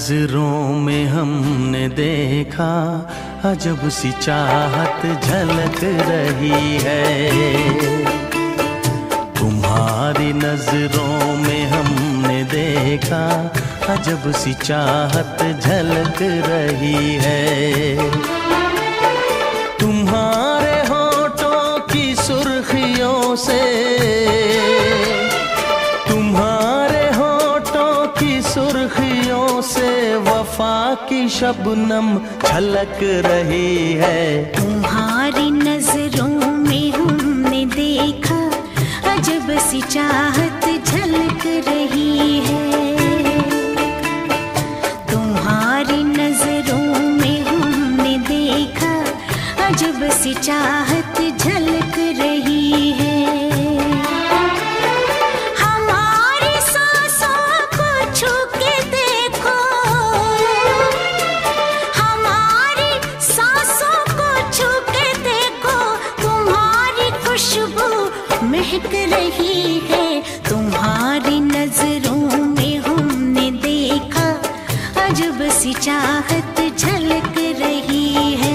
नजरों में हमने देखा अजब सी चाहत झलक रही है। तुम्हारी नजरों में हमने देखा अजब सी चाहत झलक रही है। तुम्हारे होठों की सुर्खियों से, तुम्हारे होठों की सुर्खियों से वफा की शबनम छलक रही है। तुम्हारी नजरों में हमने देखा अजब सी चाहत झलक रही है। तुम्हारी नजरों में हमने देखा अजब सी चाहत झलक रही है। हमारी सांसों को छू के देखो, हमारी सांसों को छू के देखो, तुम्हारी खुशबू महक रही है। तुम्हारी नजरों में हमने देखा अजब सी चाहत झलक रही है।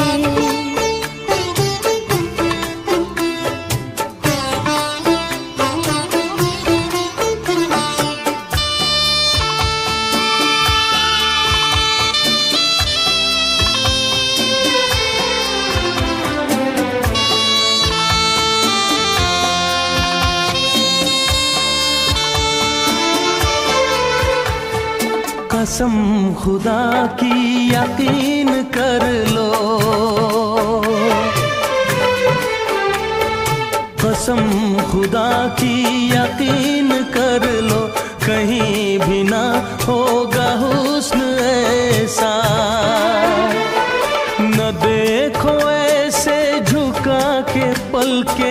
कसम खुदा की यकीन कर लो, कसम खुदा की यकीन कर लो, कहीं भी ना होगा हुस्न ऐसा। न देखो ऐसे झुका के पलके,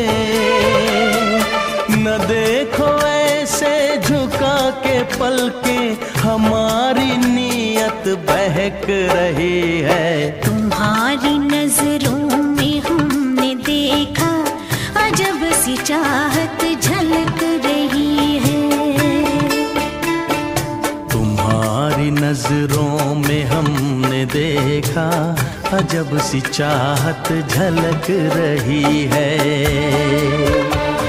न देखो ऐसे झुका के पलके, हमारी नीयत बहक रही है। तुम्हारी नजरों में हमने देखा अजब सी चाहत झलक रही है। तुम्हारी नजरों में हमने देखा अजब सी चाहत झलक रही है।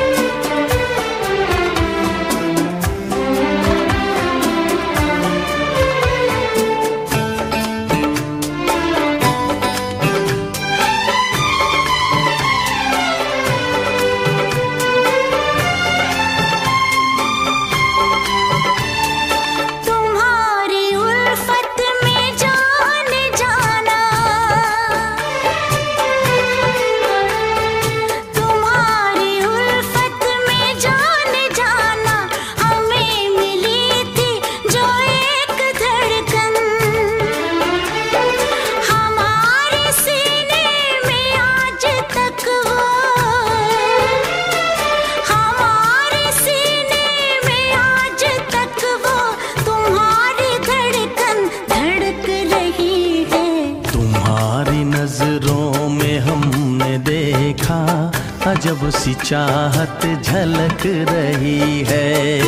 नजरों में हमने देखा अजब सी चाहत झलक रही है।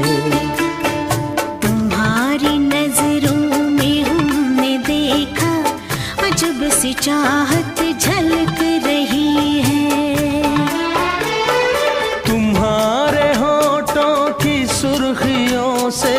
तुम्हारी नजरों में हमने देखा अजब सी चाहत झलक रही है। तुम्हारे होठों की सुर्खियों से,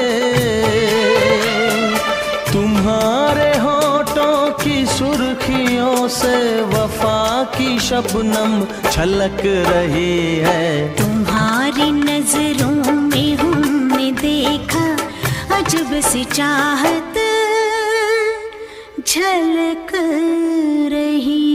तुम्हारे होठों की सुर्खियों से वफा की शबनम छलक रही है। तुम्हारी नजरों में हमने देखा अजब सी चाहत झलक रही